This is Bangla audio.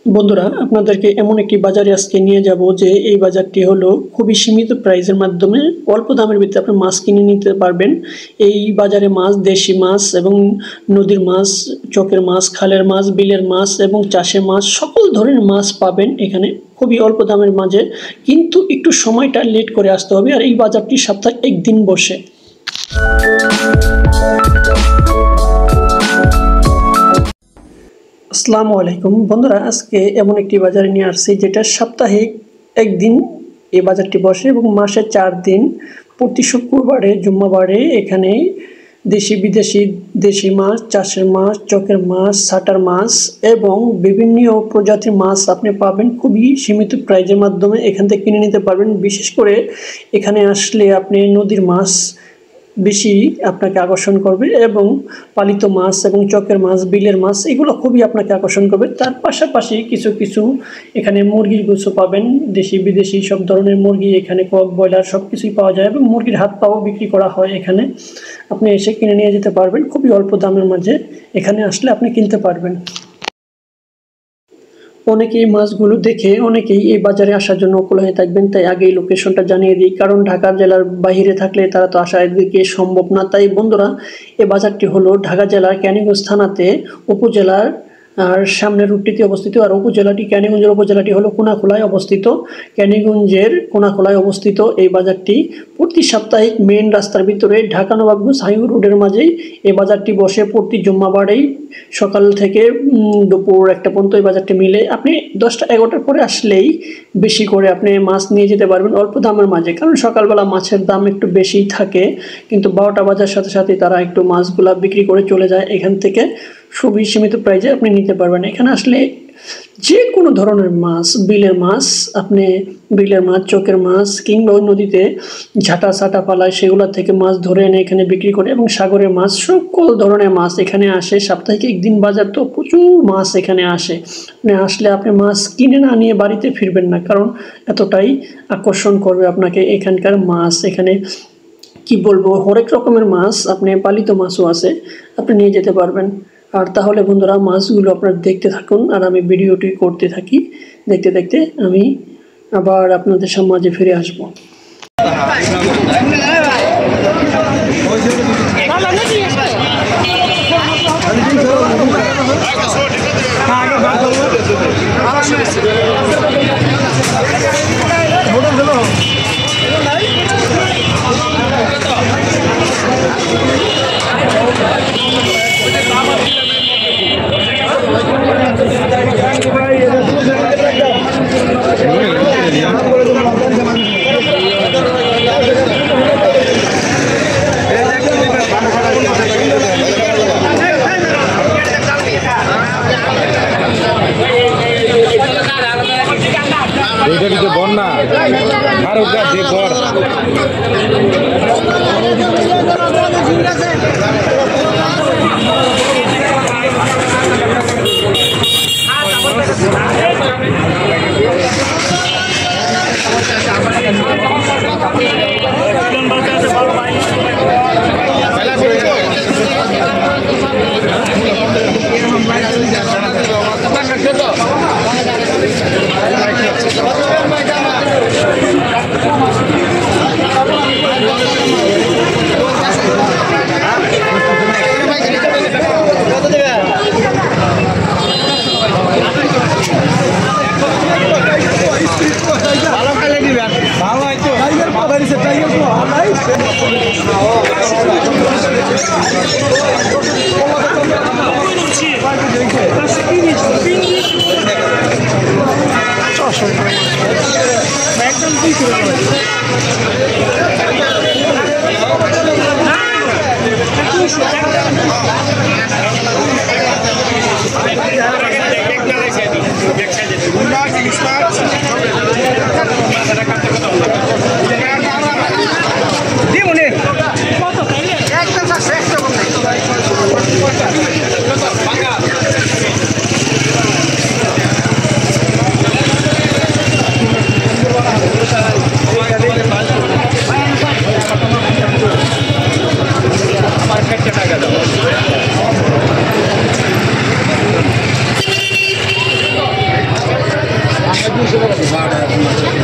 বন্ধুরা আপনাদেরকে এমন একটি বাজারে আজকে নিয়ে যাব যে এই বাজারটি হলো খুবই সীমিত প্রাইসের মাধ্যমে অল্প দামের ভিতরে আপনি মাছ কিনে নিতে পারবেন। এই বাজারে মাছ, দেশি মাছ এবং নদীর মাছ, চকের মাছ, খালের মাছ, বিলের মাছ এবং চাষের মাছ সকল ধরনের মাছ পাবেন এখানে খুবই অল্প দামের মাঝে, কিন্তু একটু সময়টা লেট করে আসতে হবে। আর এই বাজারটি সপ্তাহে একদিন বসে। আসসালামু আলাইকুম বন্ধুরা, আজকে এমন একটি বাজারে নিয়ে আসছি যেটা সাপ্তাহিক একদিন এই বাজারটি বসে এবং মাসে 4 দিন। প্রতি শুক্রবারে, জুম্মাবারে এখানে দেশি বিদেশি দেশি মাছ, চাষের মাছ, চকের মাছ, সাটার মাছ এবং বিভিন্ন প্রজাতির মাছ আপনি পাবেন খুবই সীমিত প্রাইজের মাধ্যমে এখান থেকে কিনে নিতে পারবেন। বিশেষ করে এখানে আসলে আপনি নদীর মাছ বেশি আপনাকে আকর্ষণ করবে এবং পালিত মাছ এবং চকের মাছ, বিলের মাছ এগুলো খুবই আপনাকে আকর্ষণ করবে। তার পাশাপাশি কিছু কিছু এখানে মুরগির গোশত পাবেন, দেশি বিদেশি সব ধরনের মুরগি এখানে, কক, ব্রয়লার সব কিছুই পাওয়া যায় এবং মুরগির হাত পাও বিক্রি করা হয় এখানে। আপনি এসে কিনে নিয়ে যেতে পারবেন খুবই অল্প দামের মাঝে। এখানে আসলে আপনি কিনতে পারবেন। অনেকেই মাছগুলো দেখে অনেকেই এই বাজারে আসার জন্য ওকুল হয়ে থাকবেন, তাই আগেই লোকেশনটা জানিয়ে দিই, কারণ ঢাকা জেলার বাইরে থাকলে তারা তো আসা এদিকে সম্ভব না। তাই বন্ধুরা, এই বাজারটি হলো ঢাকা জেলার ক্যানিগঞ্জ থানাতে উপজেলার আর সামনের রুটটিতে অবস্থিত। আর উপজেলাটি ক্যানিগঞ্জের উপজেলাটি হলো কোনাখোলায় অবস্থিত। ক্যানিগঞ্জের কোনাখোলায় অবস্থিত এই বাজারটি প্রতি সাপ্তাহিক মেন রাস্তার ভিতরে ঢাকা নবাবগঞ্জ হাইওয়ে রোডের মাঝেই এই বাজারটি বসে। প্রতি জুম্মাবারেই সকাল থেকে দুপুর 1টা পর্যন্ত এই বাজারটি মিলে। আপনি 10টা 11টার পরে আসলেই বেশি করে আপনি মাছ নিয়ে যেতে পারবেন অল্প দামের মাঝে, কারণ সকালবেলা মাছের দাম একটু বেশিই থাকে, কিন্তু 12টা বাজার সাথে সাথে তারা একটু মাছগুলা বিক্রি করে চলে যায়। এখান থেকে খুবই সীমিত প্রাইজে আপনি নিতে পারবেন। এখানে আসলে যে কোনো ধরনের মাছ, বিলের মাছ, আপনি বিলের মাছ, চকের মাছ কিংবা ওই নদীতে ঝাঁটা সাটা পালায় সেগুলো থেকে মাছ ধরে এনে এখানে বিক্রি করে, এবং সাগরের মাছ সকল ধরনের মাছ এখানে আসে। সাপ্তাহিক একদিন বাজার তো প্রচুর মাছ এখানে আসে। আপনি আসলে আপনি মাছ কিনে না নিয়ে বাড়িতে ফিরবেন না, কারণ এতটাই আকর্ষণ করবে আপনাকে এখানকার মাছ। এখানে কি বলবো, হরেক রকমের মাছ, আপনি পালিত মাছও আছে, আপনি নিয়ে যেতে পারবেন। আর তাহলে বন্ধুরা, মাছগুলো আপনারা দেখতে থাকুন আর আমি ভিডিওটি করতে থাকি। দেখতে দেখতে আমি আবার আপনাদের মাঝে ফিরে আসবো। বন্যা আর যে ঘর টাকা দাও। 12 টাকা